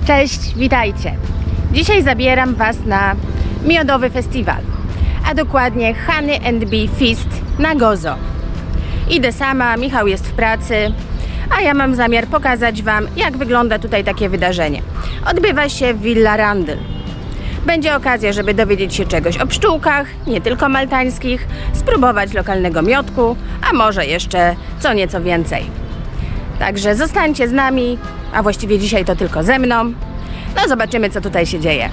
Cześć, witajcie! Dzisiaj zabieram Was na miodowy festiwal, a dokładnie Honey and Bee Feast na Gozo. Idę sama, Michał jest w pracy, a ja mam zamiar pokazać Wam, jak wygląda tutaj takie wydarzenie. Odbywa się w Villa Randall. Będzie okazja, żeby dowiedzieć się czegoś o pszczółkach, nie tylko maltańskich, spróbować lokalnego miodku, a może jeszcze co nieco więcej. Także zostańcie z nami, a właściwie dzisiaj to tylko ze mną. No zobaczymy, co tutaj się dzieje.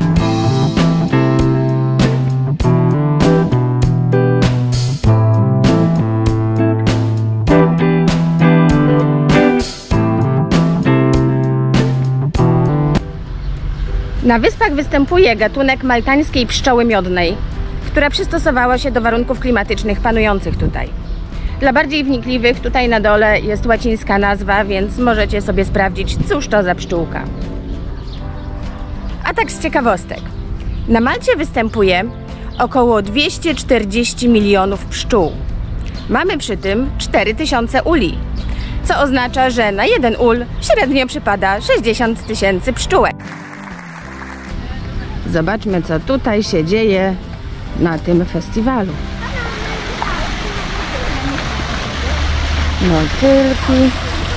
Na wyspach występuje gatunek maltańskiej pszczoły miodnej, która przystosowała się do warunków klimatycznych panujących tutaj. Dla bardziej wnikliwych tutaj na dole jest łacińska nazwa, więc możecie sobie sprawdzić, cóż to za pszczółka. A tak z ciekawostek. Na Malcie występuje około 240 milionów pszczół. Mamy przy tym 4000 uli, co oznacza, że na jeden ul średnio przypada 60 000 pszczółek. Zobaczmy, co tutaj się dzieje na tym festiwalu. Motylki.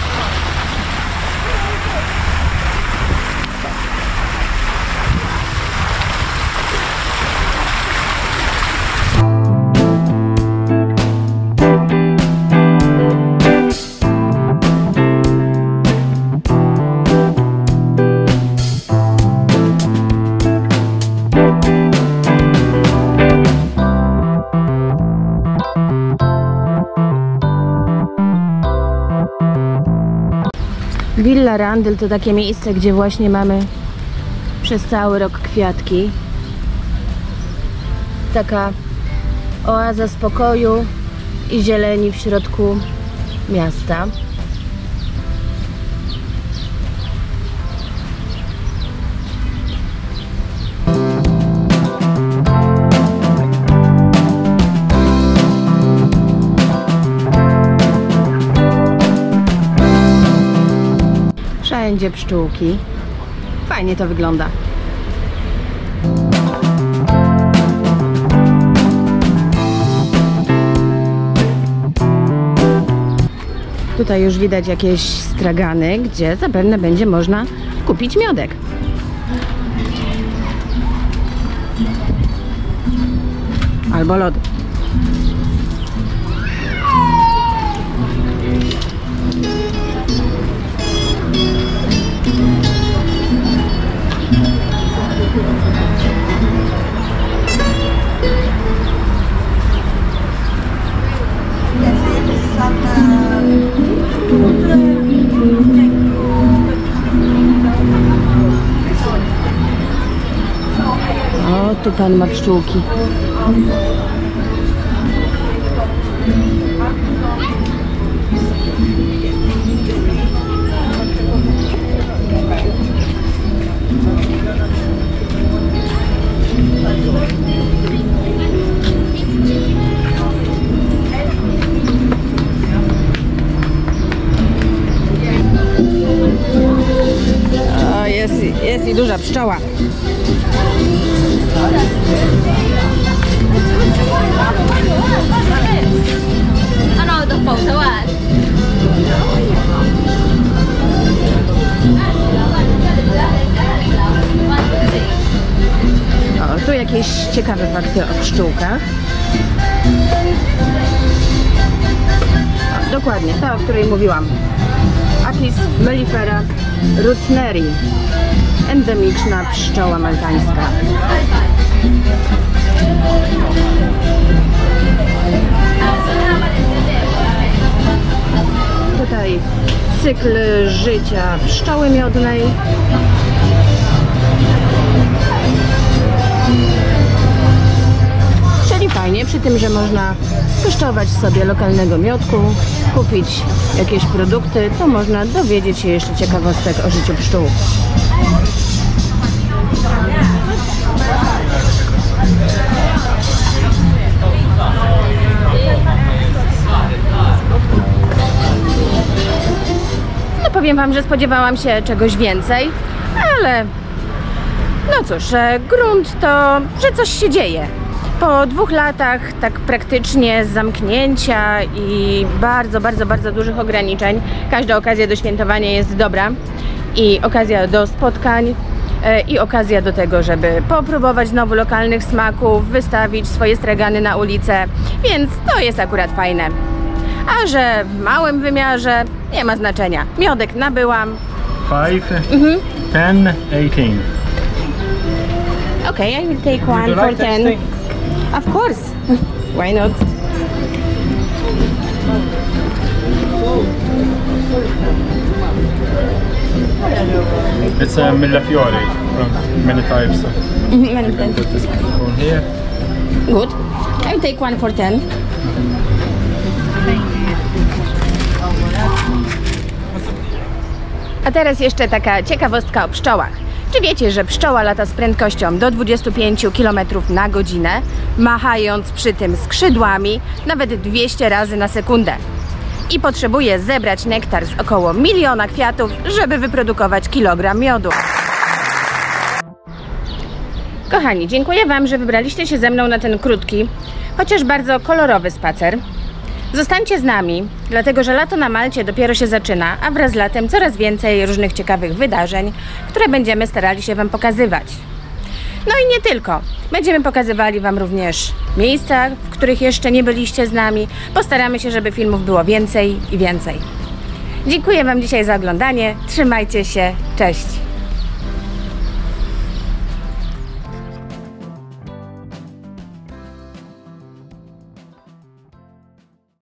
Villa Randall to takie miejsce, gdzie właśnie mamy przez cały rok kwiatki. Taka oaza spokoju i zieleni w środku miasta. Wszędzie pszczółki. Fajnie to wygląda. Tutaj już widać jakieś stragany, gdzie zapewne będzie można kupić miodek. Albo lody. O, tu pan ma pszczółki. O, jest i duża pszczoła. O, tu jakieś ciekawe fakty o pszczółkach. O, dokładnie, ta, o której mówiłam. Apis mellifera rutneri. Endemiczna pszczoła maltańska. Tutaj cykl życia pszczoły miodnej. Czyli fajnie, przy tym, że można skosztować sobie lokalnego miodku, kupić jakieś produkty, to można dowiedzieć się jeszcze ciekawostek o życiu pszczół. No powiem Wam, że spodziewałam się czegoś więcej, ale no cóż, grunt to, że coś się dzieje. Po 2 latach tak praktycznie zamknięcia i bardzo dużych ograniczeń, każda okazja do świętowania jest dobra i okazja do spotkań i okazja do tego, żeby popróbować znowu lokalnych smaków, wystawić swoje stragany na ulicę, więc to jest akurat fajne. A że w małym wymiarze nie ma znaczenia. Miodek nabyłam. 5, 10, 18. Okay, I will take one for 10. Of course. Why not? It's a Millefiori from many types. Many You can types. put this one here. Good. I will take one for 10. A teraz jeszcze taka ciekawostka o pszczołach. Czy wiecie, że pszczoła lata z prędkością do 25 km na godzinę, machając przy tym skrzydłami nawet 200 razy na sekundę? I potrzebuje zebrać nektar z około 1 miliona kwiatów, żeby wyprodukować kilogram miodu. Kochani, dziękuję Wam, że wybraliście się ze mną na ten krótki, chociaż bardzo kolorowy spacer. Zostańcie z nami, dlatego że lato na Malcie dopiero się zaczyna, a wraz z latem coraz więcej różnych ciekawych wydarzeń, które będziemy starali się Wam pokazywać. No i nie tylko. Będziemy pokazywali Wam również miejsca, w których jeszcze nie byliście z nami. Postaramy się, żeby filmów było więcej i więcej. Dziękuję Wam dzisiaj za oglądanie. Trzymajcie się. Cześć!